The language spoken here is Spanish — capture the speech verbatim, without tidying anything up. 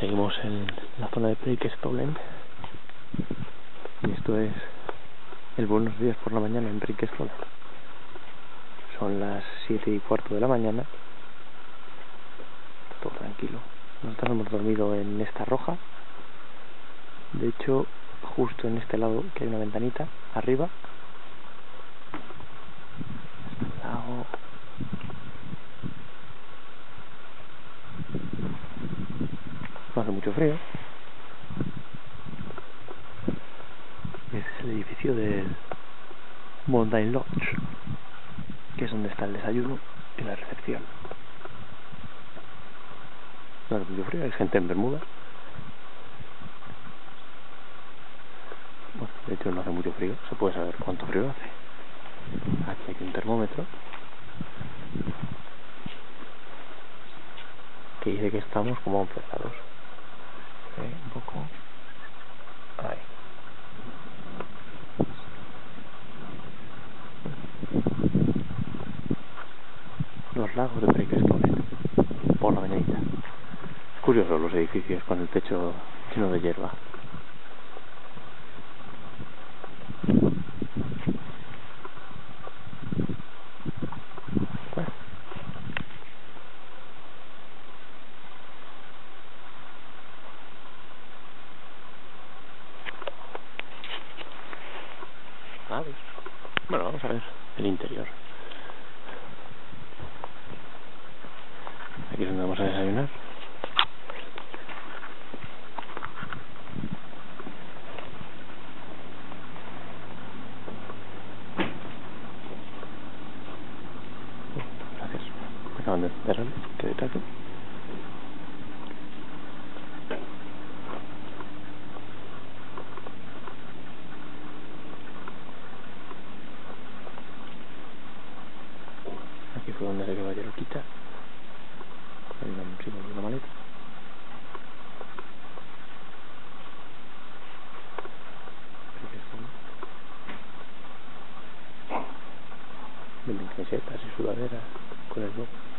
Seguimos en la zona de Preikestolen y esto es el buenos días por la mañana en Preikestolen. Son las siete y cuarto de la mañana, todo tranquilo. Nosotros hemos dormido en esta roja, de hecho justo en este lado que hay una ventanita arriba. Está el lago. No hace mucho frío. Este es el edificio del Mountain Lodge, que es donde está el desayuno y la recepción. No hace mucho frío, hay gente en bermuda. Bueno, de hecho no hace mucho frío, se puede saber cuánto frío hace. Aquí hay un termómetro que dice que estamos como empezados. ¿Eh? Un poco. Ahí. Los lagos de Preikestolen por la mañanita. Es curioso los edificios con el techo lleno de hierba. Bueno. A ver. Bueno, vamos a ver el interior. Aquí es donde vamos a desayunar. Gracias. Me acaban de encerrar. ¿Qué detalle? Aquí fue donde se quedó ayer Oquita. Hay una mochila y una maleta. Venden camisetas y sudaderas con el logo.